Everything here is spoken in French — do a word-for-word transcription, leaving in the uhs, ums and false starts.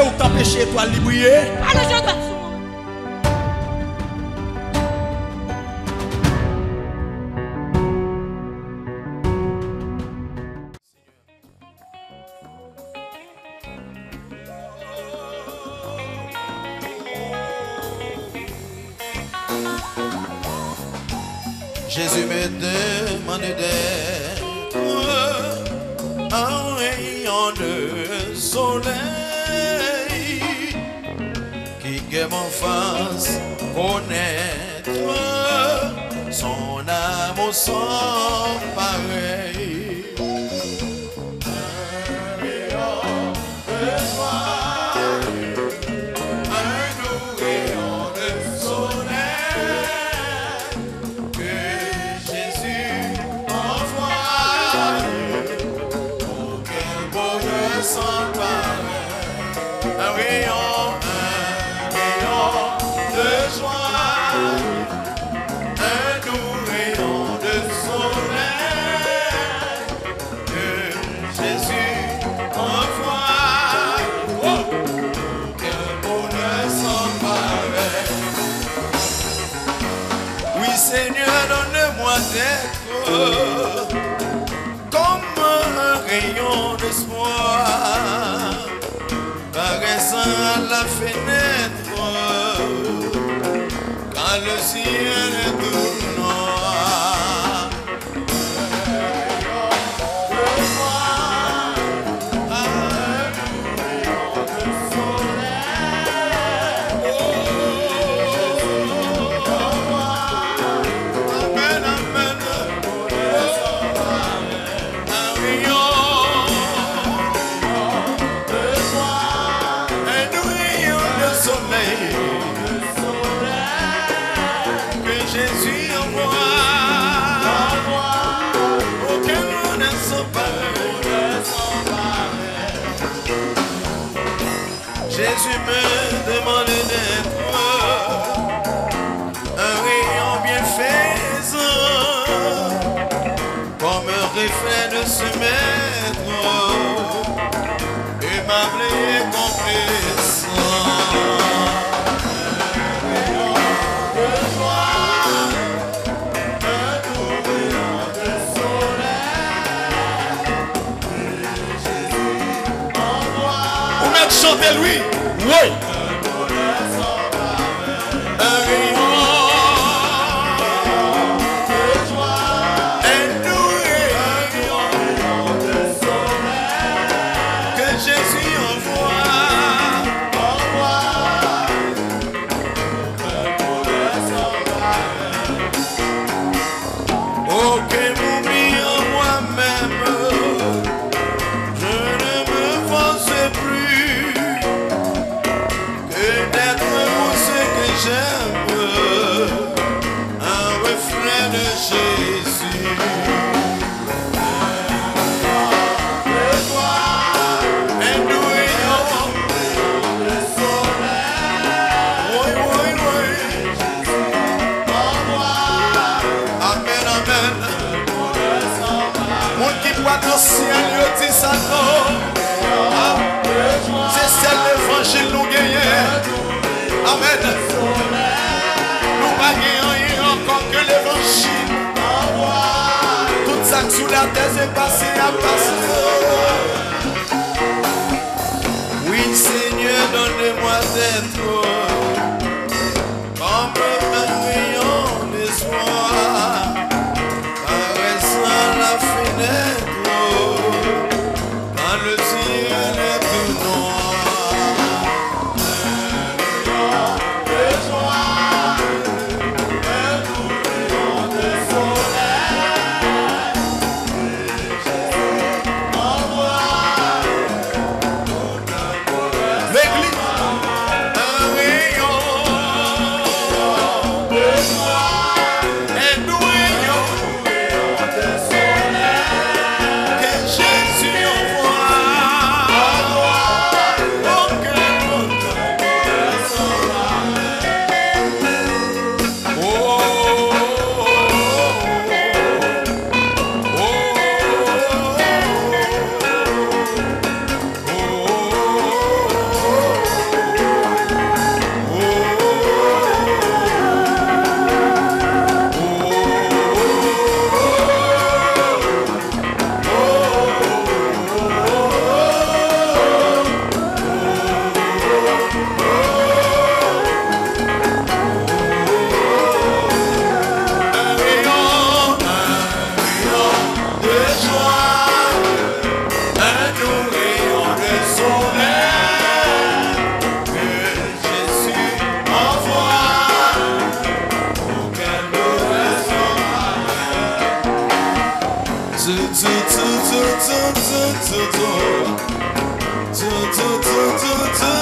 ou t'empêcher étoile de briller. Allez, je dois. Jésus me demande d'être un rayon de soleil qui que m'en fasse connaître son amour sans pareil. Un rayon de soleil, un rayon de soleil. Sans pareil, un rayon, un rayon de joie, un doux rayon de soleil que Jésus envoie. Oh, quel bonheur sans pareil. Oui Seigneur, donne-moi d'être comme un rayon d'espoir paraissant à la fenêtre quand le ciel est tout noir. Un rayon de joie, un rayon de soleil. Oh, amen, amen. Jésus envoie, aucun monde ne s'en pareil. Jésus me demande d'être un rayon bienfaisant, comme un reflet de ce maître, aimable et complaisant. Chantez lui, oui. Un rayon de joie, un doux rayon de soleil que Jésus envoie, envoie un bonheur sans pareil. Oh, que m'oublie en moi-même, je ne me force plus d'être pour ce que j'aime, un reflet de Jésus. De toi, un doux rayon de soleil. Oui, oui, oui. Amen, amen. Mon qui voit dans le ciel, il dit ça non. C'est celle l'évangile nous gagne. Amen. Nous pas gagner encore que l'évangile. Tout ça que sous la terre est passé à passer. Oui Seigneur, donne-moi d'être comme un rayon d'espoir paraissant à la fenêtre quand le ciel est tout noir. L'église, un rayon tout, tout, tout, tout, tout, tout, tout, tout.